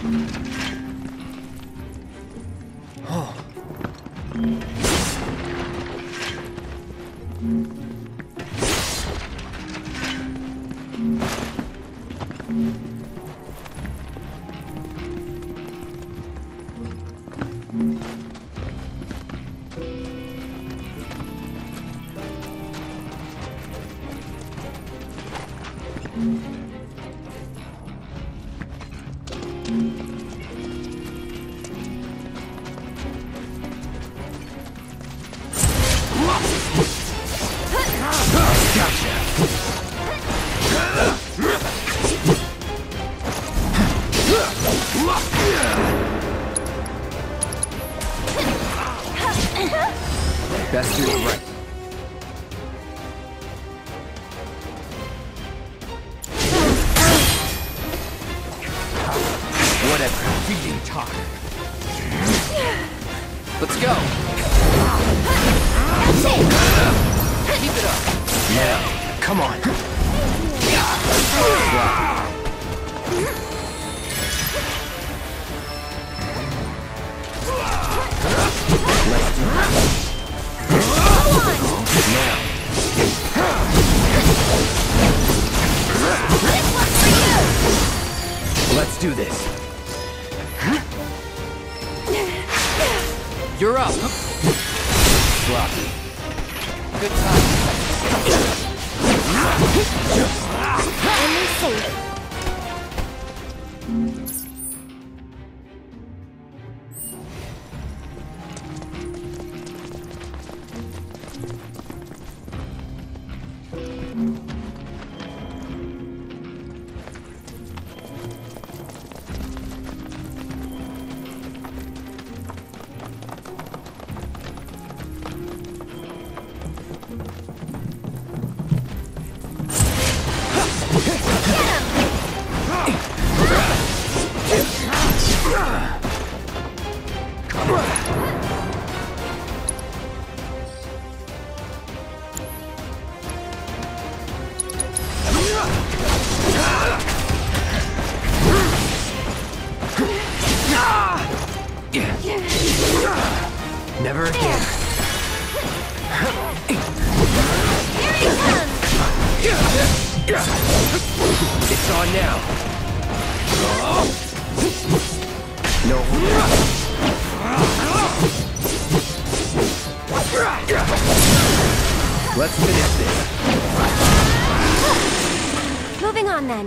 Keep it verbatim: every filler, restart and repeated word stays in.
Best do it right. Whatever. Feeding time. Let's go. Keep it up. Now, come on. Let's do it. Now. Let's do this. You're up. Sloppy. Good time. Only safe. Never again. Here he comes! It's on now. No. Let's finish this. Moving on then.